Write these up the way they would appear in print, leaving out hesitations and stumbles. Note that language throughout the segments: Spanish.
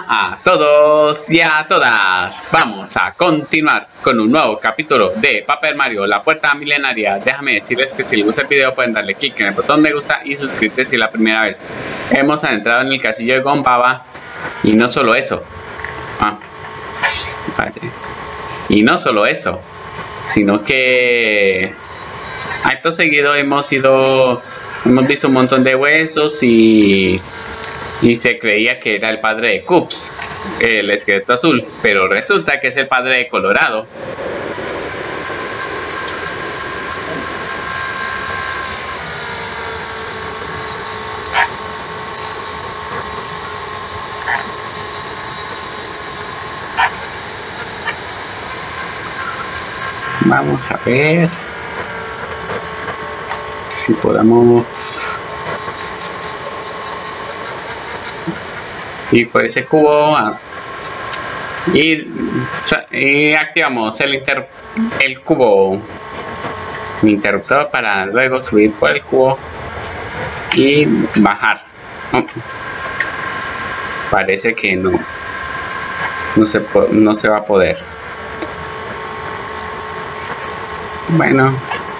a todos y a todas. Vamos a continuar con un nuevo capítulo de Paper Mario, la puerta milenaria. Déjame decirles que si les gusta el video pueden darle clic en el botón me gusta y suscribirse si es la primera vez. Hemos adentrado en el castillo de Gombaba y no solo eso. Y no solo eso, sino que acto seguido hemos visto un montón de huesos y se creía que era el padre de Cups, el esqueleto azul, pero resulta que es el padre de Colorado. Vamos a ver si podemos ir por ese cubo y activamos el cubo interruptor para luego subir por el cubo y bajar. Parece que no se va a poder. Bueno,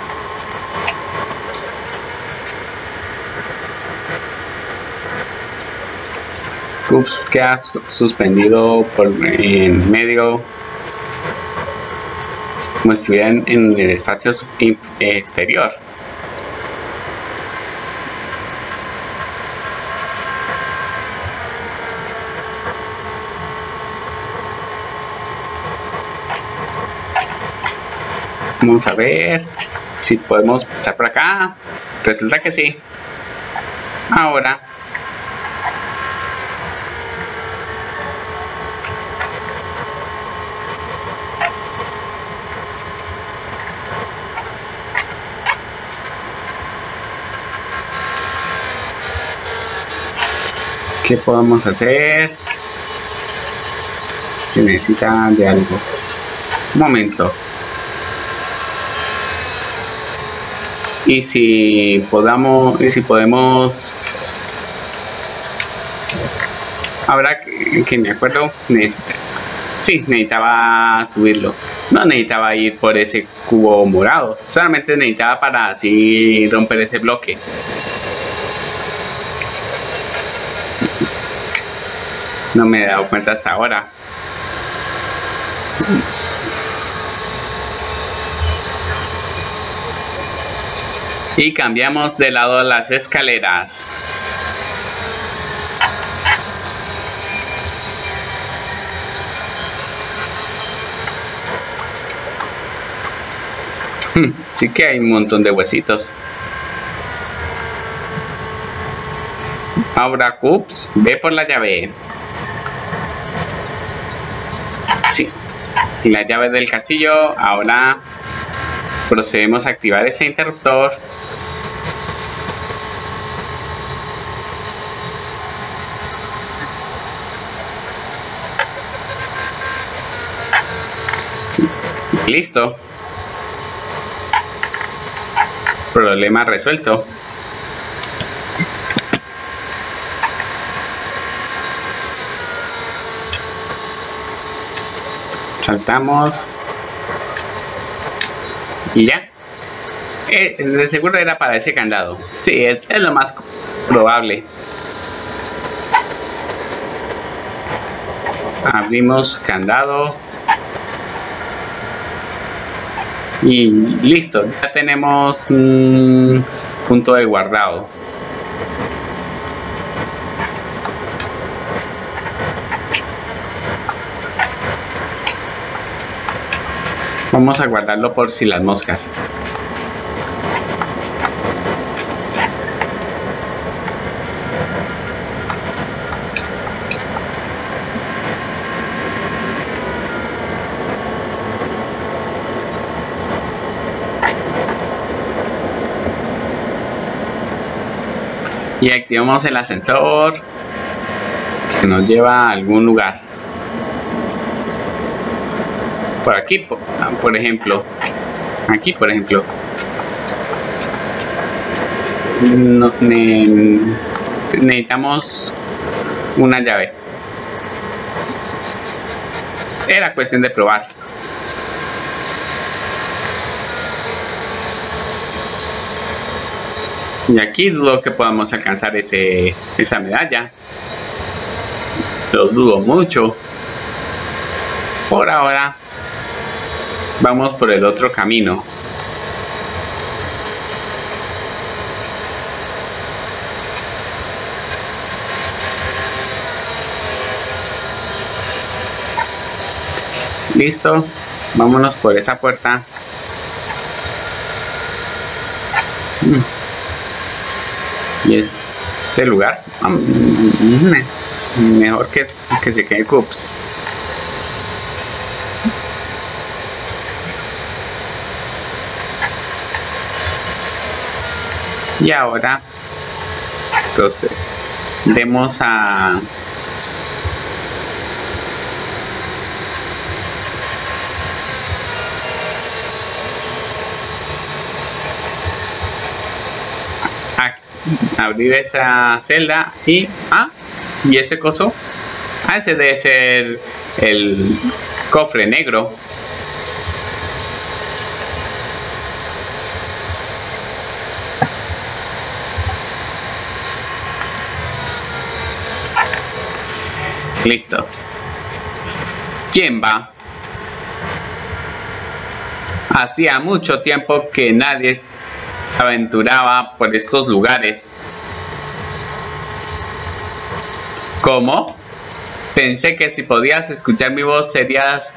Cups queda suspendido en medio, como si estuviera en el espacio exterior. Vamos a ver si podemos pasar por acá. Resulta que sí. Ahora ¿qué podemos hacer? Se necesita de algo. Un momento. Y si podemos, ahora que me acuerdo, necesitaba subirlo. No necesitaba ir por ese cubo morado, solamente necesitaba para así romper ese bloque. No me he dado cuenta hasta ahora. Y cambiamos de lado a las escaleras. Sí que hay un montón de huesitos. Ahora Cups, ve por la llave. Sí, y la llave del castillo. Ahora procedemos a activar ese interruptor. Listo. Problema resuelto. Saltamos. Y ya. De seguro era para ese candado. Sí, es lo más probable. Abrimos candado. Y listo, ya tenemos un punto de guardado. Vamos a guardarlo por si las moscas. Y activamos el ascensor que nos lleva a algún lugar. Por aquí, por ejemplo. Aquí, por ejemplo. Necesitamos una llave. Era cuestión de probar. Y aquí dudo que podamos alcanzar esa medalla. Lo dudo mucho. Por ahora vamos por el otro camino. Listo, vámonos por esa puerta. Y este lugar mejor que se quede Cups. Y ahora entonces demos a abrir esa celda y ese coso, ese debe ser el cofre negro. Listo. ¿Quién va? Hacía mucho tiempo que nadie aventuraba por estos lugares. ¿Cómo? Pensé que si podías escuchar mi voz serías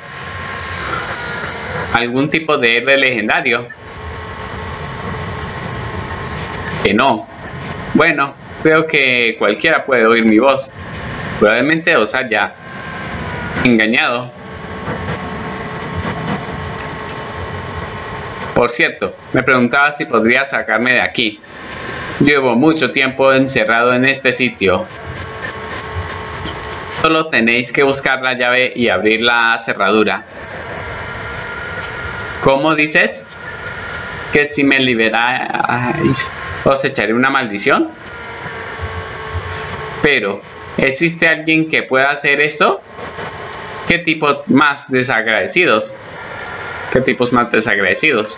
algún tipo de héroe legendario. Que no. Bueno, creo que cualquiera puede oír mi voz. Probablemente os haya engañado. Por cierto, me preguntaba si podría sacarme de aquí. Llevo mucho tiempo encerrado en este sitio. Solo tenéis que buscar la llave y abrir la cerradura. ¿Cómo dices? ¿Que si me liberáis os echaré una maldición? Pero, ¿existe alguien que pueda hacer esto? ¿Qué tipos más desagradecidos? ¿Qué tipos más desagradecidos?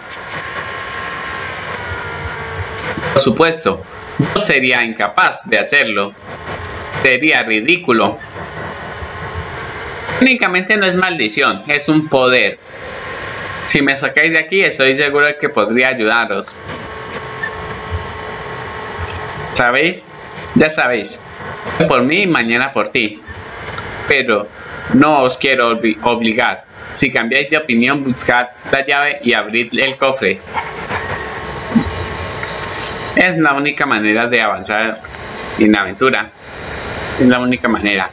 Por supuesto, yo sería incapaz de hacerlo. Sería ridículo. Técnicamente no es maldición, es un poder. Si me sacáis de aquí, estoy seguro de que podría ayudaros. ¿Sabéis? Ya sabéis. Hoy por mí y mañana por ti. Pero no os quiero obligar. Si cambiáis de opinión, buscad la llave y abrid el cofre. Es la única manera de avanzar en la aventura. Es la única manera.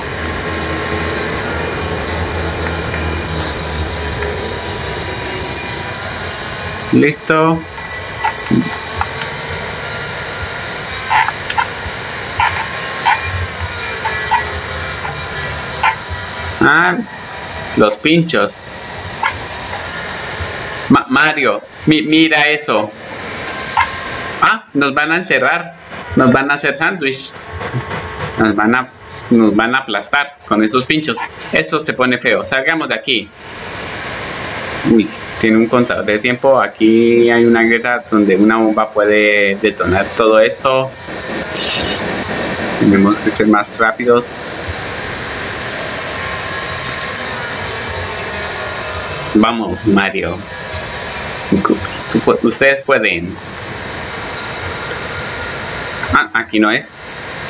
Listo. Los pinchos. Mario, mira eso. Nos van a encerrar. Nos van a hacer sándwich. Nos van a aplastar con esos pinchos. Eso se pone feo. Salgamos de aquí. Uy, tiene un contador de tiempo. Aquí hay una guerra donde una bomba puede detonar todo esto. Tenemos que ser más rápidos. Vamos, Mario. Ustedes pueden. Aquí no es.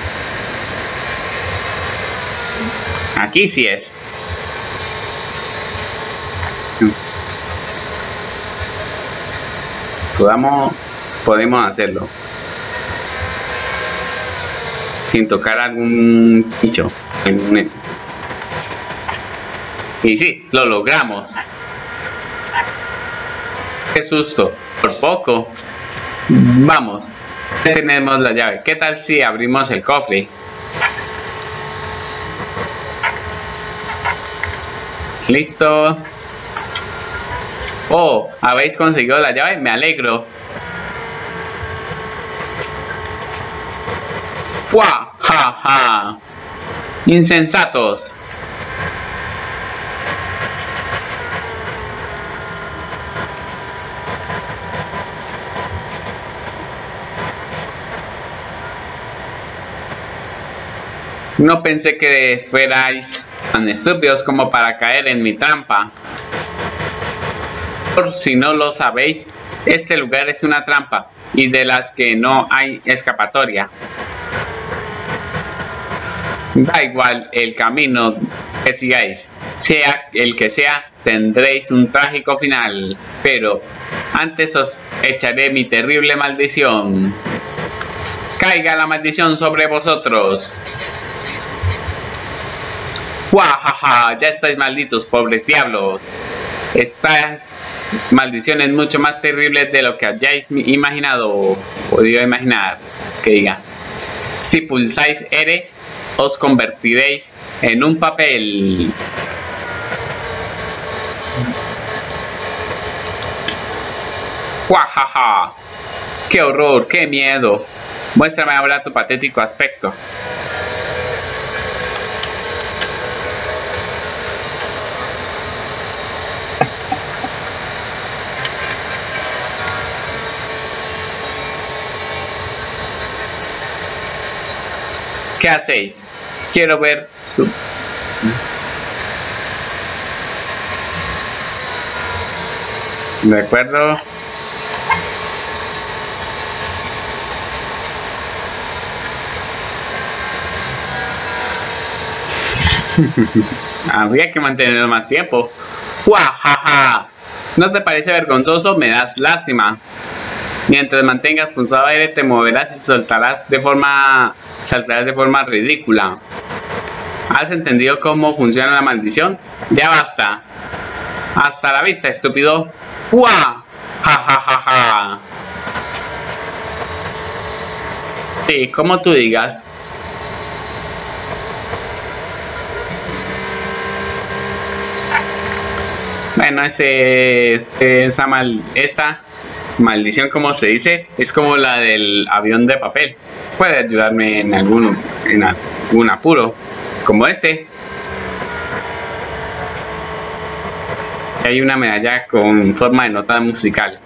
Aquí sí es. Podemos hacerlo. Sin tocar algún bicho. Y sí, lo logramos. Qué susto. Por poco. Vamos. Tenemos la llave. ¿Qué tal si abrimos el cofre? Listo. Oh, habéis conseguido la llave. Me alegro. ¡Fua! ¡Ja, ja! Insensatos. No pensé que fuerais tan estúpidos como para caer en mi trampa. Por si no lo sabéis, este lugar es una trampa y de las que no hay escapatoria. Da igual el camino que sigáis, sea el que sea, tendréis un trágico final, pero antes os echaré mi terrible maldición. ¡Caiga la maldición sobre vosotros! ¡Guajaja! Ya estáis malditos, pobres diablos. Estas maldiciones mucho más terribles de lo que hayáis imaginado o podido imaginar. Que diga, si pulsáis R, os convertiréis en un papel. ¡Guajaja! ¡Qué horror! ¡Qué miedo! Muéstrame ahora tu patético aspecto. ¿Qué hacéis? Quiero ver su... ¿De acuerdo? Habría que mantenerlo más tiempo. ¡Guajaja! ¿No te parece vergonzoso? Me das lástima. Mientras mantengas pulsado aire, te moverás y saltarás de forma ridícula. ¿Has entendido cómo funciona la maldición? Ya basta. Hasta la vista, estúpido. ¡Guau! ¡Ja, ja, ja, ja! Sí, como tú digas. Bueno, esta maldición, como se dice, es como la del avión de papel. Puede ayudarme en algún apuro, como este. Hay una medalla con forma de nota musical.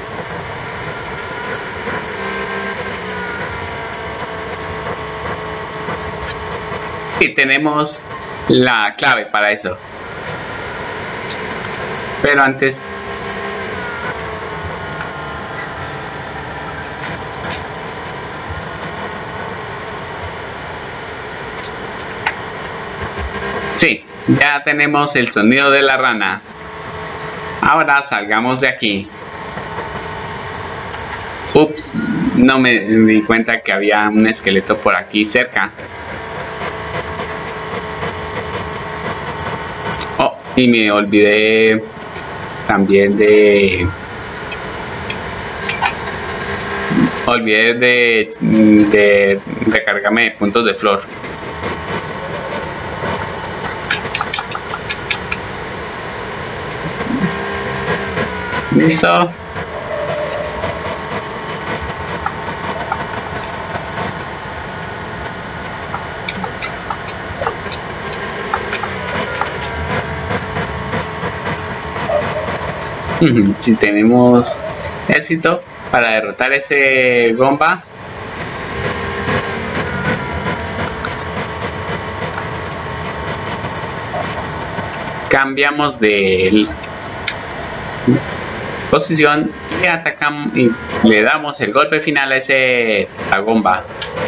Y tenemos la clave para eso. Pero antes... Sí, ya tenemos el sonido de la rana. Ahora salgamos de aquí. Ups, no me di cuenta que había un esqueleto por aquí cerca. Oh, y me olvidé también de recargarme de puntos de flor. Listo. Si tenemos éxito para derrotar ese Gomba, cambiamos de posición y atacamos y le damos el golpe final a ese Gomba.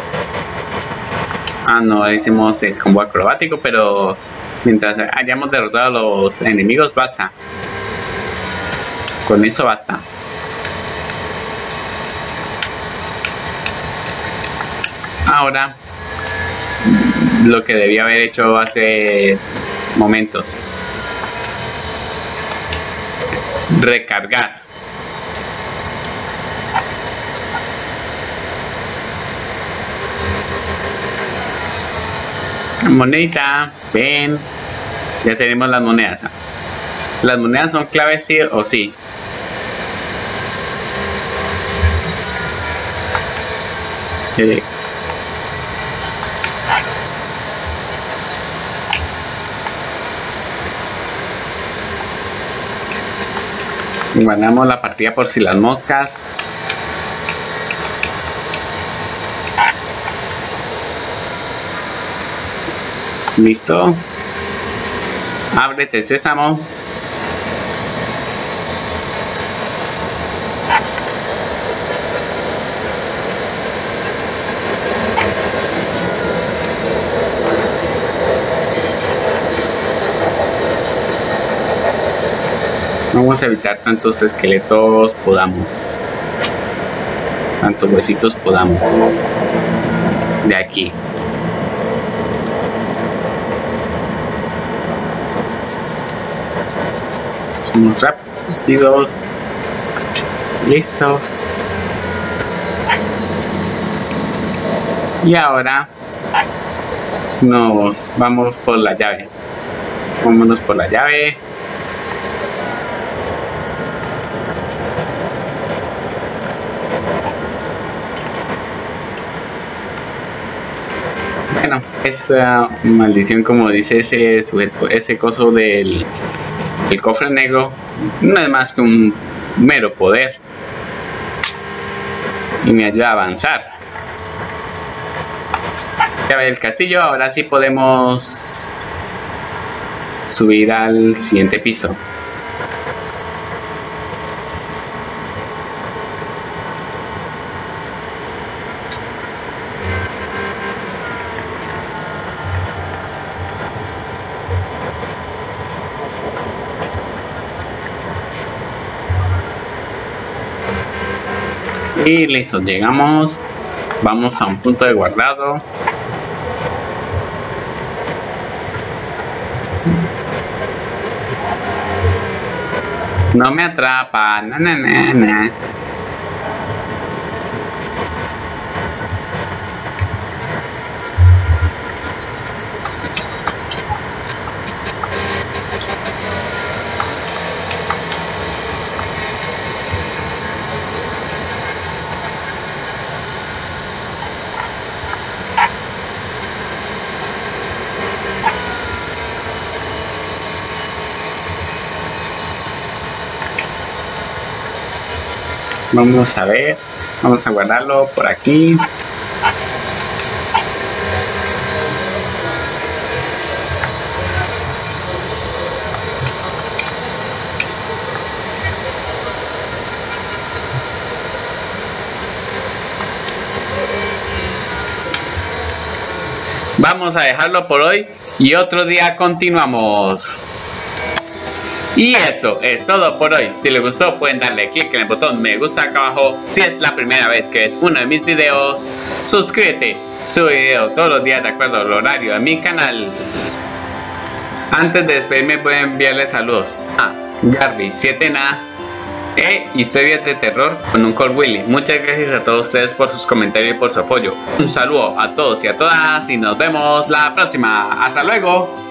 No hicimos el combo acrobático, pero mientras hayamos derrotado a los enemigos basta. Con eso basta. Ahora, lo que debía haber hecho hace momentos. Recargar. Monedita. Ven. Ya tenemos las monedas. Las monedas son claves sí o sí. Ganamos la partida por si las moscas. Listo. Ábrete, sésamo. Vamos a evitar tantos esqueletos podamos. Tantos huesitos podamos. De aquí. Somos rápidos. Listo. Y ahora nos vamos por la llave. Vámonos por la llave. Bueno, esa maldición, como dice ese sujeto, ese coso del cofre negro, no es más que un mero poder y me ayuda a avanzar. Llave del castillo. Ahora sí podemos subir al siguiente piso. Y listo, llegamos. Vamos a un punto de guardado. No me atrapa. Na, na, na, na. Vamos a ver, vamos a guardarlo por aquí. Vamos a dejarlo por hoy y otro día continuamos. Y eso es todo por hoy. Si les gustó pueden darle clic en el botón me gusta acá abajo. Si es la primera vez que ves uno de mis videos, suscríbete. Subo video todos los días de acuerdo al horario de mi canal. Antes de despedirme voy a enviarles saludos a Garby7na e historias de terror con un Call Willy. Muchas gracias a todos ustedes por sus comentarios y por su apoyo. Un saludo a todos y a todas y nos vemos la próxima. Hasta luego.